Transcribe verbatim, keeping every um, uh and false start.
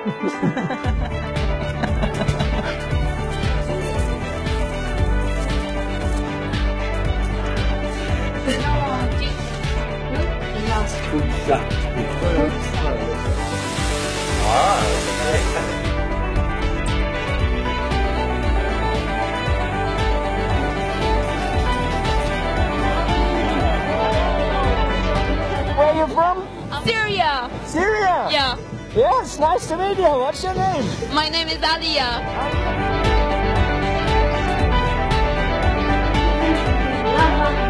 Puzza. Ah, okay. Where are you from? Syria. Syria? Yeah. Yes, nice to meet you. What's your name? My name is Aliyah.